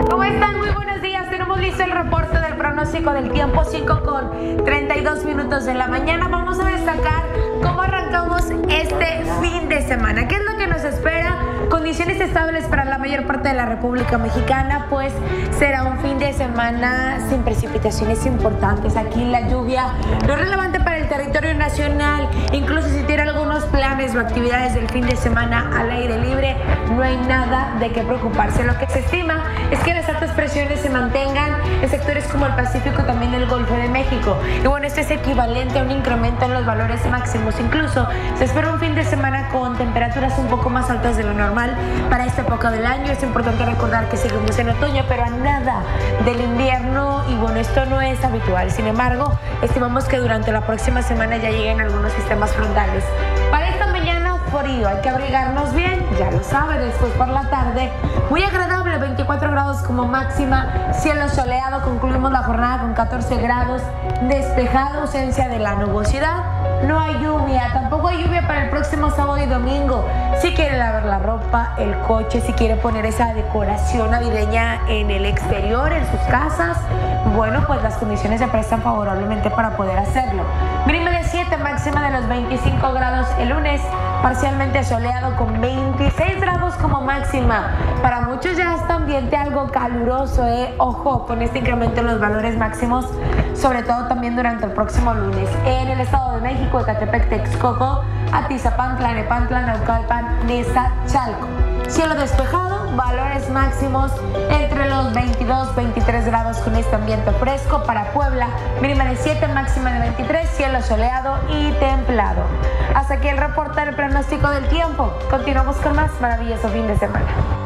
¿Cómo están? Muy buenos días. Tenemos listo el reporte del pronóstico del tiempo, 5:32 de la mañana. Vamos a destacar cómo arrancamos este fin de semana. ¿Qué es lo que nos espera? Condiciones estables para la mayor parte de la República Mexicana, pues será un fin de semana sin precipitaciones importantes. Aquí la lluvia no es relevante para el territorio nacional. Incluso si tiene algunos planes o actividades del fin de semana al aire libre, no hay nada de qué preocuparse. Lo que se estima es que las altas presiones se mantengan en sectores como el Pacífico y también el Golfo de México. Y bueno, esto es equivalente a un incremento en los valores máximos. Incluso se espera un fin de semana con temperaturas un poco más altas de lo normal para esta época del año. Es importante recordar que seguimos en otoño, pero a nada del invierno, y bueno, esto no es habitual. Sin embargo, estimamos que durante la próxima semana ya lleguen algunos sistemas frontales. Para esta mañana, frío, hay que abrigarnos bien, ya lo sabe. Después por la tarde, muy agradable, 24 grados como máxima, cielo soleado. Concluimos la jornada con 14 grados, despejado, ausencia de la nubosidad. No hay lluvia, tampoco hay lluvia para el próximo sábado y domingo. Si quiere lavar la ropa, el coche, si quiere poner esa decoración navideña en el exterior, en sus casas, bueno, pues las condiciones se prestan favorablemente para poder hacerlo. Mínima de 7, máxima de los 25 grados el lunes, parcialmente soleado con 26 grados como máxima. Para muchos ya está ambiente algo caluroso, Ojo con este incremento en los valores máximos, sobre todo también durante el próximo lunes. En el Estado de México, Ecatepec, Texcoco, Atizapán, Tlalnepantla, Naucalpan, Neza, Chalco. Cielo despejado, valores máximos entre los 22-23 grados con este ambiente fresco. Para Puebla, mínima de 7, máxima de 23, cielo soleado y templado. Hasta aquí el reporte del pronóstico del tiempo. Continuamos con más. Maravilloso fin de semana.